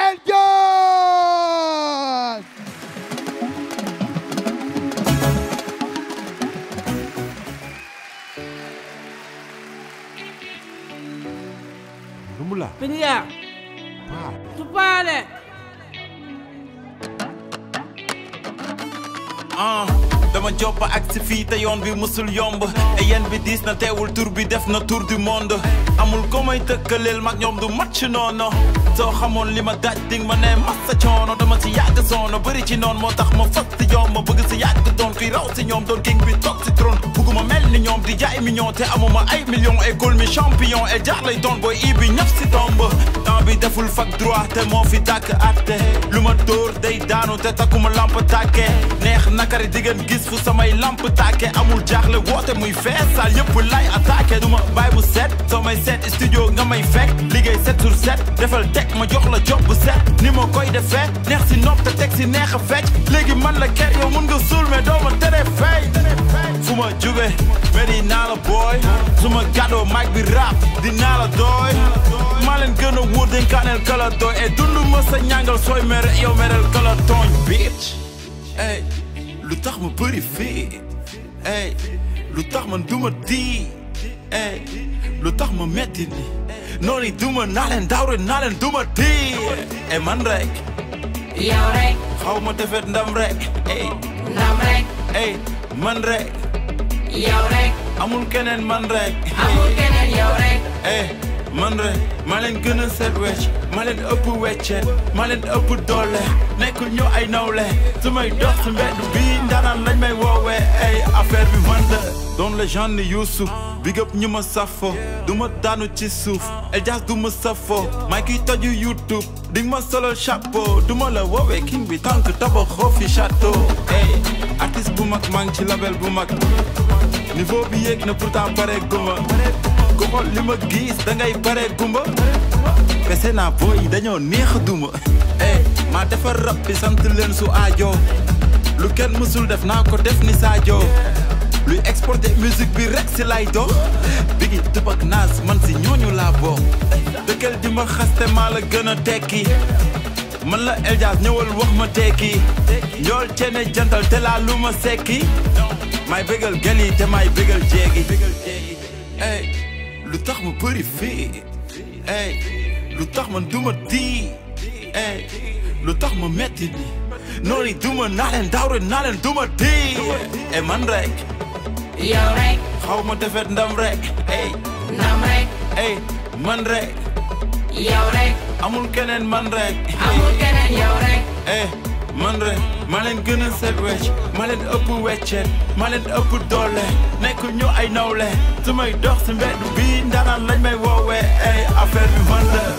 Eljaz. Rumula. Penia. Tu pare. dama job ba ak si fii te yoon bi musul yomb e yen bi diis na teewul tur bi def na tour du monde amul ko may tëkkaleel mag ñoom du match noonu soo xamoon li ma daj ding ma ne massa coono dama ci yàgg soono bëri ci noonu moo tax ma fas si yomb ma bëgg si yàgg doon kuy raw si ñoom doon king bi toog si trône bugguma mel ni ñoom di jaay million te amuma ay million école mi champion el jaar lay doon booy i bi ñëf si tomb temps bi deful fac droit te moo fi tàkk atte lu ma dóor day daanu te takkuma lamp tàkke neex nakari diggan gis fu samay lamp tàkke amul jaaxle woote muy fees sal yëpp lay attaqué duma bàyyi bu set soo may set studio nga may fekk liggéey 7 sur 7 defal teg ma jox la job bu set ni ma koy defee neex si nopp te teg si neex a fecc léegi man la ker yow mun nga suul mais doo ma tere fay fu ma jóge mais di naa la booy su ma gàddoo mic bi rap di naa la dooy maa leen gën a wóor dénkaaneel kala dooy et dundu ma sa ñàngal sooy mere yow mereel kala tooñ bitch ey lu tax ma bëri fii ey lu tax man duma di ey lu tax ma metti ni noonu duma naa leen dawre naa leen duma di ey man rek Yow rek. xaw ma defet ndam rek ey Ndam rek. ey man rek Yow rek. amul keneen man rek Amul keneen yow rek. ey man rek maa leen gën a set wecc maa leen ëpp weccet maa leen ëpp doole nekkul ñu ay nawle su may dox si mbedd bi ndaanaan lañ may woowee ay affaire bi man la doon la genre ni Youssou big up ñu ma safo du ma daanu ci suuf Eljaz du ma safo maa kiy toju YouTube ding ma solo chapeau du ma la woowee king bi tànk tabaxoo fi château ay artiste bu mag maa ngi ci label bu mag niveau bi yéeg na pourtant pare guma ku xool li ma gis dangay pare gumba pese naa booy yi dañoo neex a duma maa defar rap bi sant leen su aajo lu kenn mësul def naa ko def ni Sadio luy exporter musique bi rek si lay dox bigi tubak naas man si ñooñu laa bokk dëkkal di ma xaste maa la gën a tekki man la Eljaz ñëwal wax ma tekki njool ceene jantal te laa lu ma sekki may bégal gel yi te may bégal jeegi ey lu tax ma bëri fii ey lu tax man duma di ey lu tax ma metti ni noonu duma naa leen dawre naa leen duma di ey man rek Yow rek. xaw ma defet ndam rek ey Ndam rek. ey man rek Yow rek. amul keneen man rek Amul keneen yow rek. ey man rek maa leen gën a set wecc maa leen ëpp weccet maa leen ëpp doole nekkul ñu ay nawle su may dox si mbedd bi ndaanaan lañ may woowee ay affaire bi man la